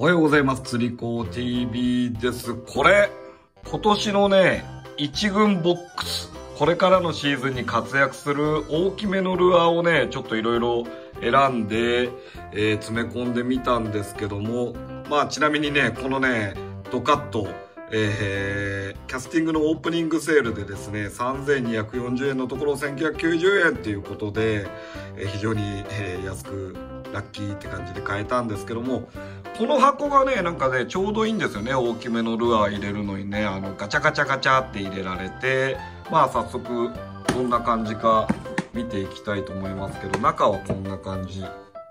おはようございます。釣り子 TV です。これ、今年のね、一軍ボックス、これからのシーズンに活躍する大きめのルアーをね、ちょっといろいろ選んで、詰め込んでみたんですけども、まあちなみにね、このね、ドカット、キャスティングのオープニングセールでですね、3240円のところ1990円っていうことで、非常に、安くラッキーって感じで買えたんですけども、この箱がね、なんかね、ちょうどいいんですよね。大きめのルアー入れるのにね、ガチャガチャガチャって入れられて、まあ早速、どんな感じか見ていきたいと思いますけど、中はこんな感じ。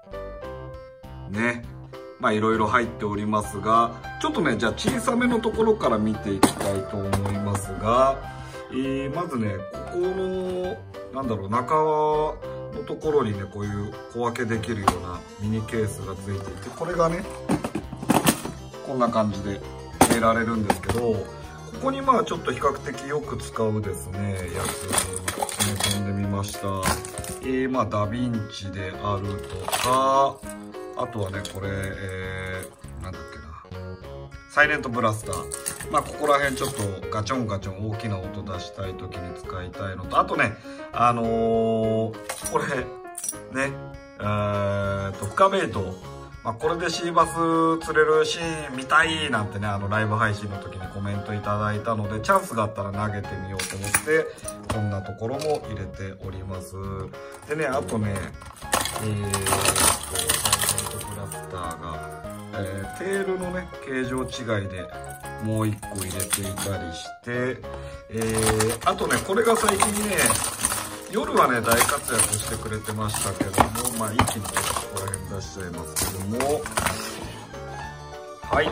ね。まあいろいろ入っておりますが、ちょっとね、じゃあ小さめのところから見ていきたいと思いますが、まずね、ここの、なんだろう、中のところにね、こういう小分けできるようなミニケースがついていて、これがね、こんな感じで入れられるんですけど、ここにまあちょっと比較的よく使うですね、やつを詰め込んでみました。まあダヴィンチであるとか、あとはね、これ、なんだっけな、サイレントブラスター。まあここら辺ちょっとガチョンガチョン大きな音出したい時に使いたいのと、あとね、これね、深ベイト、まあ、これでシーバス釣れるシーン見たいなんてね、ライブ配信の時にコメントいただいたので、チャンスがあったら投げてみようと思って、こんなところも入れております。でね、あとね、サイレントブラスターが、テールのね、形状違いでもう一個入れていたりして、あとね、これが最近ね、夜はね、大活躍してくれてましたけども、まあ一気にちょっとここら辺出しちゃいますけども、はい。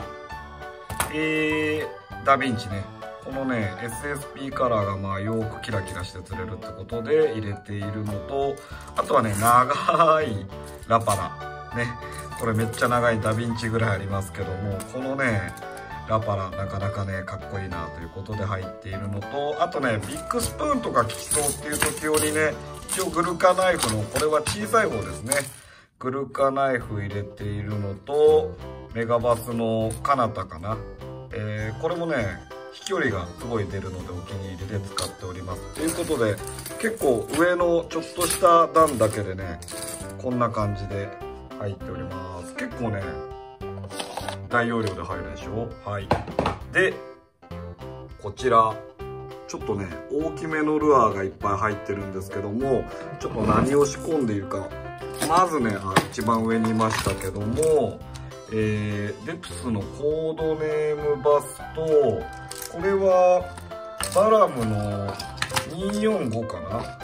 ダヴィンチね。このね、SSP カラーがまあよくキラキラして釣れるってことで入れているのと、あとはね、長いラパラ。ね。これめっちゃ長いダヴィンチぐらいありますけども、このね、ラパラなかなかね、かっこいいなということで入っているのと、あとね、ビッグスプーンとか効きそうっていう時用にね、一応グルカナイフの、これは小さい方ですね。グルカナイフ入れているのと、メガバスのカナタかな。これもね、飛距離がすごい出るのでお気に入りで使っております。ということで、結構上のちょっとした段だけでね、こんな感じで入っております。結構ね、大容量で入るでしょ。はい。で、こちら、ちょっとね、大きめのルアーがいっぱい入ってるんですけども、ちょっと何を仕込んでいるか。まずね、一番上にいましたけども、デプスのコードネームバスと、これは、バラムの245かな。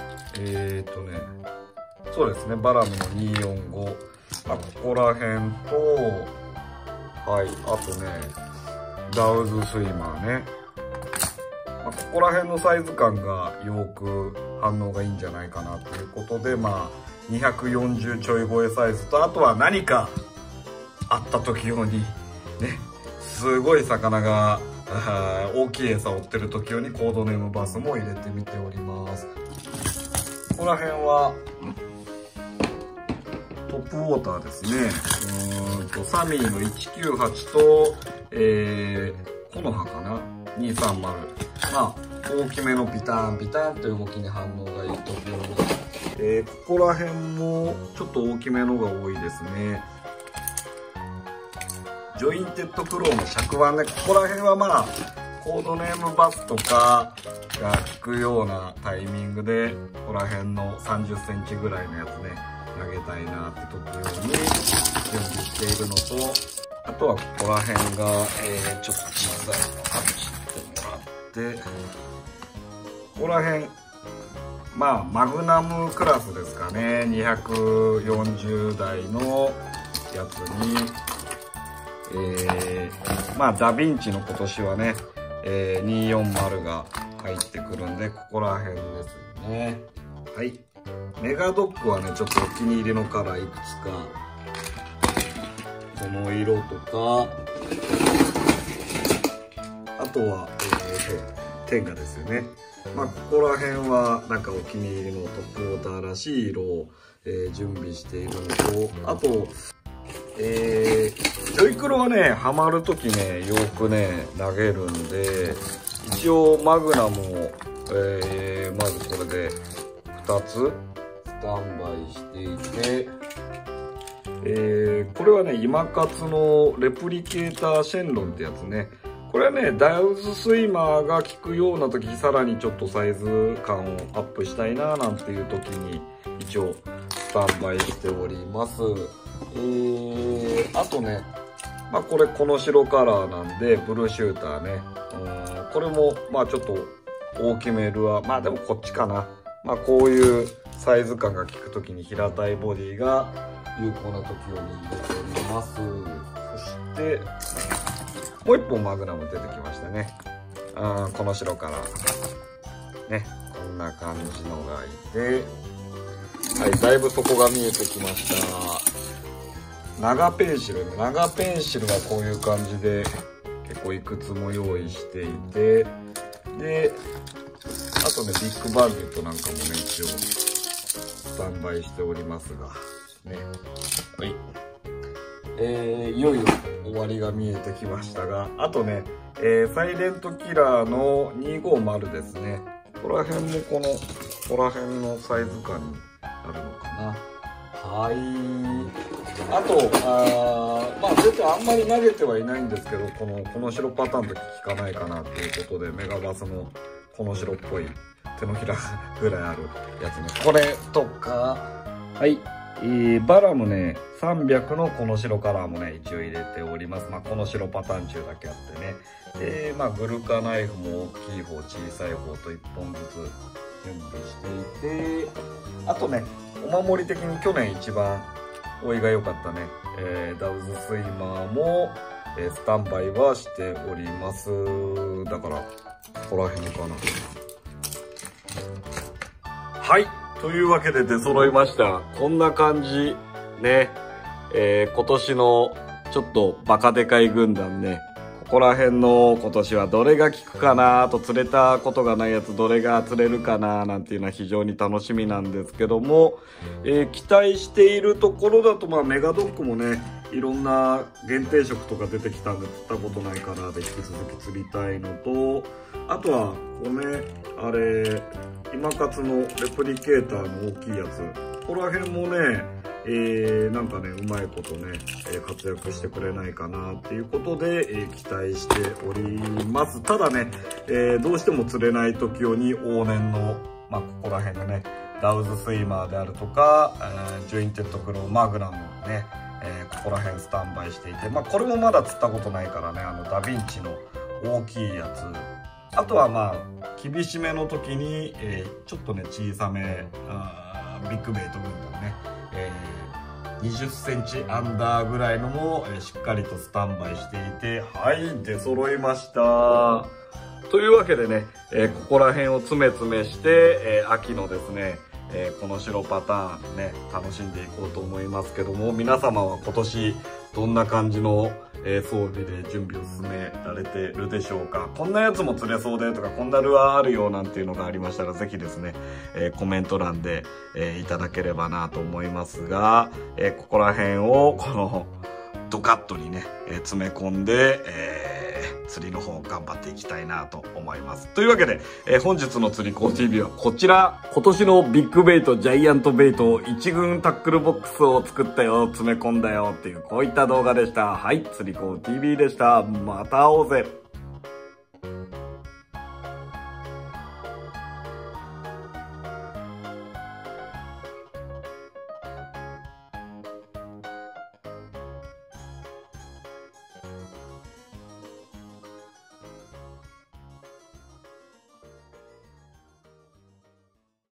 そうですね、バラムの245。ここら辺と、はい、あとね、ダウズスイマーね。ここら辺のサイズ感がよく反応がいいんじゃないかなということで、まあ、240ちょい超えサイズと、あとは何かあった時用に、ね、すごい魚が大きい餌を追ってる時用にコードネームバスも入れてみております。ここら辺は、トップウォーターですね。サミーの198と、コノハかな ?230。まあ、大きめのピターンピターンという動きに反応がいいと思います。ここら辺もちょっと大きめのが多いですね。ジョインテッドクローの尺腕ね、ここら辺はまあ、コードネームバスとかが効くようなタイミングで、ここら辺の30センチぐらいのやつね、投げたいなって時用に準備しているのと、あとはここら辺が、ちょっと小さいのを切ってもらって、ここら辺、まあ、マグナムクラスですかね、240台のやつに、まあ、ダヴィンチの今年はね、240が入ってくるんで、ここら辺ですよね。はい。メガドッグはね、ちょっとお気に入りのカラーいくつか。この色とか、あとは、テンガですよね。まあ、ここら辺は、なんかお気に入りのトップウォーターらしい色を、準備しているのと、あと、 ジョイクロはね、ハマるときね、よくね、投げるんで、一応マグナムを、まずこれで2つスタンバイしていて、これはね、今勝のレプリケーターシェンロンってやつね。これはね、ダウズスイマーが効くような時、さらにちょっとサイズ感をアップしたいななんていう時に、一応スタンバイしております。あとね、まあこれこの白カラーなんで、ブルーシューターね。これも、まあちょっと大きめルアー。まあでもこっちかな。まあこういうサイズ感が効く時に平たいボディが有効な時用に入れております。そして、もう一本マグナム出てきましたね。この白カラー。ね、こんな感じのがいて、はい、だいぶ底が見えてきました。長ペンシルはこういう感じで結構いくつも用意していて、で、あとね、ビッグバーゲットなんかもね、一応スタンバイしておりますが、ね。はい。いよいよ終わりが見えてきましたが、あとね、サイレントキラーの250ですね。ここら辺もここら辺のサイズ感になるのかな。はい。あと、まあ全然あんまり投げてはいないんですけど、この白パターンと効かないかなということで、メガバスのこの白っぽい手のひらぐらいあるやつね。これとか、はい。バラムね、300のこの白カラーもね、一応入れております。まあこの白パターン中だけあってね。で、まあグルカナイフも大きい方、小さい方と1本ずつ準備していて、あとね、お守り的に去年一番追いが良かったね、ダウズスイマーも、スタンバイはしております。だから、ここら辺かな。はい。というわけで出揃いました。こんな感じ。ね。今年のちょっとバカでかい軍団ね。ここら辺の今年はどれが効くかな、あと釣れたことがないやつどれが釣れるかななんていうのは非常に楽しみなんですけども、期待しているところだと、まあメガドッグもね、いろんな限定色とか出てきたんで釣ったことないからで引き続き釣りたいのと、あとはこれね、あれ今勝のレプリケーターの大きいやつ、ここら辺もね、なんかね、うまいことね、活躍してくれないかなっていうことで、期待しております。ただね、どうしても釣れない時用に往年の、まあ、ここら辺のね、ダウズスイマーであるとか、ジョインテッドクローマグナムね、ここら辺スタンバイしていて、まあ、これもまだ釣ったことないからね、ダヴィンチの大きいやつ。あとはまあ、厳しめの時に、ちょっとね、小さめ、ビッグベイト軍団ね、20センチアンダーぐらいのも、しっかりとスタンバイしていて、はい、出揃いました。というわけでね、ここら辺を詰め詰めして、秋のですね、この白パターンね、楽しんでいこうと思いますけども、皆様は今年どんな感じの装備で準備を進められてるでしょうか。こんなやつも釣れそうでとか、こんなルアーあるよなんていうのがありましたら、ぜひですね、コメント欄で、いただければなと思いますが、ここら辺をこのドカッとにね、詰め込んで、釣りの方頑張っていきたいなと思います。というわけで、本日の釣り子 TV はこちら、今年のビッグベイト、ジャイアントベイト、1軍タックルボックスを作ったよ、詰め込んだよっていう、こういった動画でした。はい、釣り子 TV でした。また会おうぜ。